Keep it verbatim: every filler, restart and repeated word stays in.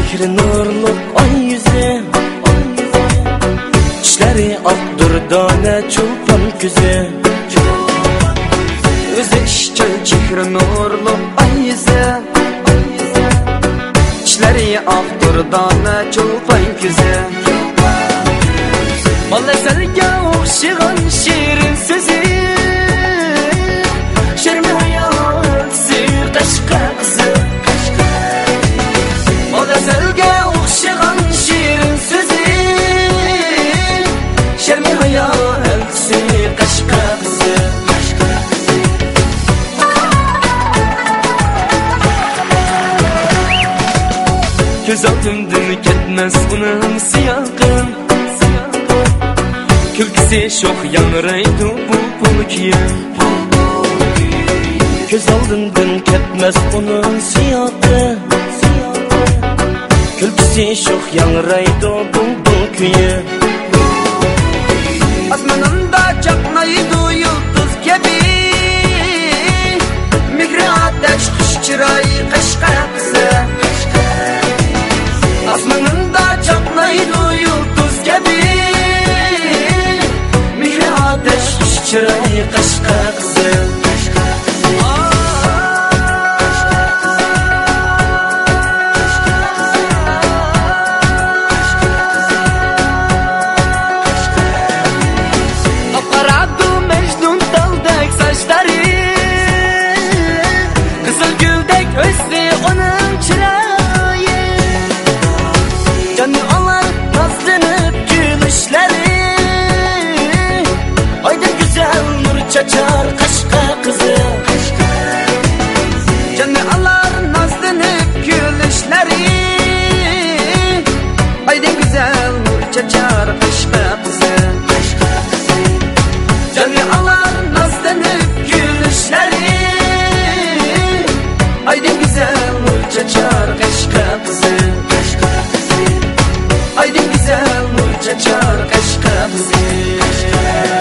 chehri nurlu ay yüzü, ishlari oq durdona cho'pon ko'zi. O'zi ishchan chehri nurlu ay yüzü, ishlari oq durdona cho'pon ko'zi. Malasalga o'xshagan shirin so'zi, shermi hayot sir qashqa qizi. Malasalga o'xshagan shirin so'zi, shermi hayot sir qashqa qizi. Ko'z oldimdan ketmas uning siyoqin, kulkisi sho'x yangraydi bu pulkiya. Ko'z oldimdan ketmas uning siyoqi, kulkisi sho'x yangraydi bu pulkiya. Osmonda chaqnaydi yulduz kabi, mehri otash qush chiroyi qashqa qizi. Osmonda chaqnaydi yulduz kabi, mehri otash qush chiroyi qashqa qizi. Çaçar qashqa qizi, canni alar nazlanib kulishlari, ayda güzel nur çaçar qashqa qizi. Canni alar nazlanib kulishlari, ayda güzel nur çaçar qashqa qizi. Ayda güzel nur çaçar qashqa qizi.